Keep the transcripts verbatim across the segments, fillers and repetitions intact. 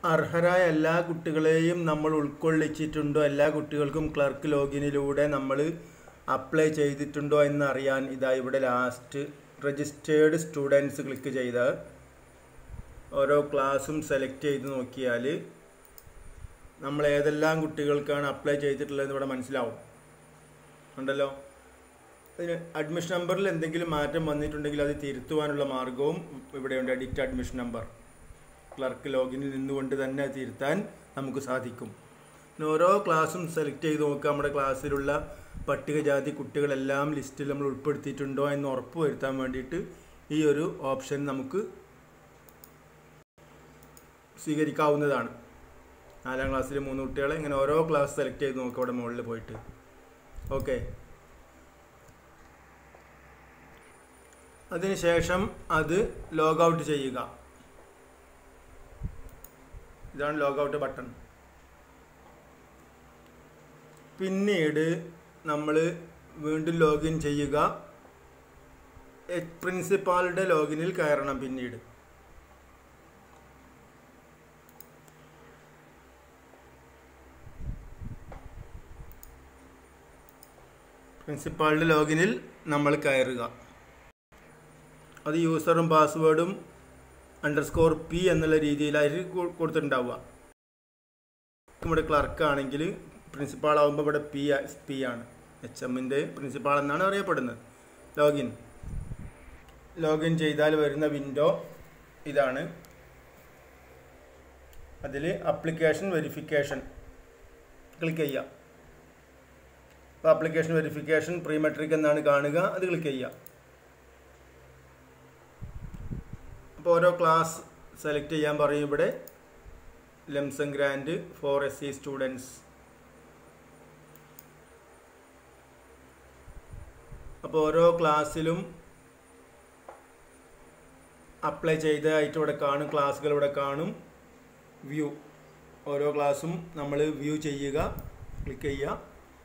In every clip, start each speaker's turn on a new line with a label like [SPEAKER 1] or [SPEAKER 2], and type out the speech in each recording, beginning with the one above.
[SPEAKER 1] അർഹരായ എല്ലാ കുട്ടികളെയും നമ്മൾ ഉൾക്കൊള്ളിച്ചിട്ടുണ്ടോ, എല്ലാ കുട്ടികൾക്കും ക്ലർക്ക് ലോഗിനിലൂടെ നമ്മൾ അപ്ലൈ ചെയ്തിട്ടുണ്ടോ എന്നറിയാൻ ഇതാ ഇവിടെ ലാസ്റ്റ് രജിസ്റ്റേർഡ് സ്റ്റുഡൻസ് ക്ലിക്ക് ചെയ്താൽ ഓരോ ക്ലാസ്സും സെലക്ട് ചെയ്ത് നോക്കിയാൽ നമ്മൾ ഏതെല്ലാം കുട്ടികൾക്കാണ് അപ്ലൈ ചെയ്തിട്ടുള്ളതെന്ന് ഇവിടെ മനസ്സിലാവും. ഉണ്ടല്ലോ. അതിന് അഡ്മിഷൻ നമ്പറിൽ എന്തെങ്കിലും മാറ്റം വന്നിട്ടുണ്ടെങ്കിൽ അത് തിരുത്തുവാനുള്ള മാർഗവും ഇവിടെയുണ്ട്. എഡിറ്റ് അഡ്മിഷൻ നമ്പർ ക്ലർക്ക് ലോഗിനിൽ നിന്നുകൊണ്ട് തന്നെ തിരുത്താൻ നമുക്ക് സാധിക്കും. പിന്നെ ഓരോ ക്ലാസ്സും സെലക്ട് ചെയ്ത് നോക്കുക. നമ്മുടെ ക്ലാസ്സിലുള്ള പട്ടികജാതി കുട്ടികളെല്ലാം ലിസ്റ്റിൽ നമ്മൾ ഉൾപ്പെടുത്തിയിട്ടുണ്ടോ എന്ന് ഉറപ്പ് വരുത്താൻ വേണ്ടിയിട്ട് ഈ ഒരു ഓപ്ഷൻ നമുക്ക് സ്വീകരിക്കാവുന്നതാണ്. നാലാം ക്ലാസ്സിൽ മൂന്ന് കുട്ടികളെ ഇങ്ങനെ ഓരോ ക്ലാസ് സെലക്ട് ചെയ്ത് നോക്കുക അവിടെ മുകളിൽ പോയിട്ട്. ഓക്കെ. അതിനുശേഷം അത് ലോഗൗട്ട് ചെയ്യുക. ഇതാണ് ലോഗൗട്ട് ബട്ടൺ. പിന്നീട് നമ്മൾ വീണ്ടും ലോഗിൻ ചെയ്യുക. പ്രിൻസിപ്പാളുടെ ലോഗിനിൽ കയറണം. പിന്നീട് പ്രിൻസിപ്പാളുടെ ലോഗിനിൽ നമ്മൾ കയറുക. അത് യൂസറും പാസ്വേഡും അണ്ടർസ്കോർ പി എന്നുള്ള രീതിയിലായിരിക്കും കൊടുത്തിട്ടുണ്ടാവുക. ഇവിടെ ക്ലർക്കാണെങ്കിൽ പ്രിൻസിപ്പാളാവുമ്പോൾ ഇവിടെ പി പി ആണ്. എച്ച് എമ്മിൻ്റെ പ്രിൻസിപ്പാൾ എന്നാണ് അറിയപ്പെടുന്നത്. ലോഗിൻ ലോഗിൻ ചെയ്താൽ വരുന്ന വിൻഡോ ഇതാണ്. അതിൽ ആപ്ലിക്കേഷൻ വെരിഫിക്കേഷൻ ക്ലിക്ക് ചെയ്യുക. അപ്പോൾ ആപ്ലിക്കേഷൻ വെരിഫിക്കേഷൻ പ്രീ മെട്രിക് എന്നാണ് കാണുക. അത് ക്ലിക്ക് ചെയ്യുക. അപ്പോൾ ഓരോ ക്ലാസ് സെലക്ട് ചെയ്യാൻ പറയും. ഇവിടെ lump sum grant for S C students. അപ്പോൾ ഓരോ ക്ലാസ്സിലും അപ്ലൈ ചെയ്തതായിട്ട് ഇവിടെ കാണും. ക്ലാസ്സുകൾ ഇവിടെ കാണും. വ്യൂ ഓരോ ക്ലാസ്സും നമ്മൾ വ്യൂ ചെയ്യുക. ക്ലിക്ക് ചെയ്യുക.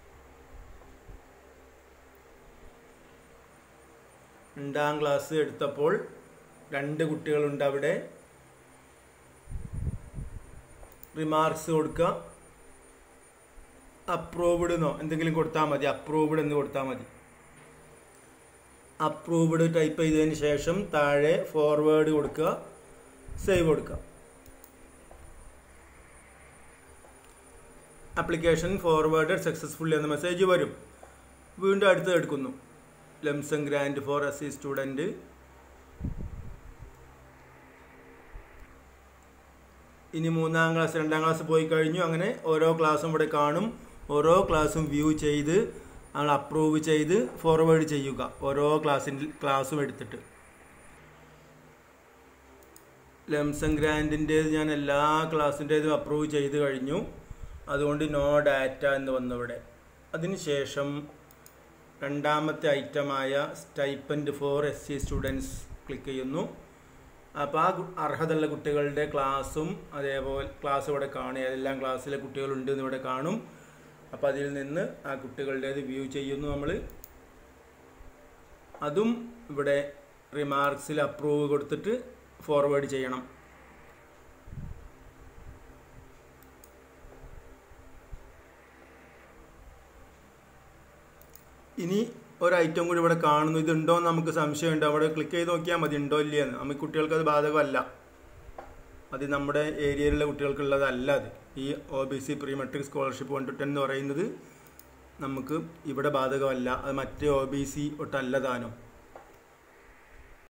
[SPEAKER 1] രണ്ടാം ക്ലാസ് എടുത്തപ്പോൾ രണ്ട് കുട്ടികളുണ്ട്. അവിടെ റിമാർക്സ് കൊടുക്കുക. അപ്രൂവ്ഡ് എന്നോ എന്തെങ്കിലും കൊടുത്താൽ മതി. അപ്രൂവ്ഡ് എന്ന് കൊടുത്താൽ മതി. അപ്രൂവ്ഡ് ടൈപ്പ് ചെയ്തതിന് ശേഷം താഴെ ഫോർവേഡ് കൊടുക്കുക. സേവ് കൊടുക്കുക. ആപ്ലിക്കേഷൻ ഫോർവേഡ് സക്സസ്ഫുള്ളി എന്ന മെസ്സേജ് വരും. വീണ്ടും അടുത്ത് എടുക്കുന്നു. Lump sum grant for S C student. ഇനി മൂന്നാം ക്ലാസ് രണ്ടാം ക്ലാസ് പോയി കഴിഞ്ഞു. അങ്ങനെ ഓരോ ക്ലാസ്സും ഇവിടെ കാണും. ഓരോ ക്ലാസ്സും വ്യൂ ചെയ്ത് നമ്മൾ അപ്രൂവ് ചെയ്ത് ഫോർവേഡ് ചെയ്യുക. ഓരോ ക്ലാസ്സിൻ്റെ ക്ലാസ്സും എടുത്തിട്ട്. ലംസം ഗ്രാൻഡിൻ്റേത് ഞാൻ എല്ലാ ക്ലാസ്സിൻ്റേതും അപ്രൂവ് ചെയ്ത് കഴിഞ്ഞു. അതുകൊണ്ട് നോ ഡാറ്റ എന്ന് വന്നിവിടെ. അതിനുശേഷം രണ്ടാമത്തെ ഐറ്റമായ stipend for S C students click ചെയ്യുന്നു. അപ്പോൾ ആ അർഹതയുള്ള കുട്ടികളുടെ ക്ലാസ്സും അതേപോലെ ക്ലാസ് ഇവിടെ കാണും. ഏതെല്ലാം ക്ലാസ്സിലെ കുട്ടികളുണ്ട് എന്ന് ഇവിടെ കാണും. അപ്പോൾ അതിൽ നിന്ന് ആ കുട്ടികളുടേത് വ്യൂ ചെയ്യുന്നു നമ്മൾ. അതും ഇവിടെ റിമാർക്സിൽ അപ്രൂവ് കൊടുത്തിട്ട് ഫോർവേഡ് ചെയ്യണം. ഇനി ഒരു ഐറ്റം കൂടി ഇവിടെ കാണുന്നു. ഇതുണ്ടോ എന്ന് നമുക്ക് സംശയമുണ്ട്. അവിടെ ക്ലിക്ക് ചെയ്ത് നോക്കിയാൽ മതി ഉണ്ടോ ഇല്ലയെന്ന്. നമുക്ക് കുട്ടികൾക്ക് അത് ബാധകമല്ല. അത് നമ്മുടെ ഏരിയയിലുള്ള കുട്ടികൾക്കുള്ളതല്ല. അത് ഈ O B C pre metric scholarship one to ten എന്ന് പറയുന്നത് നമുക്ക് ഇവിടെ ബാധകമല്ല. അത് മറ്റേ ഒ ബി സി ഒട്ടല്ല താനും.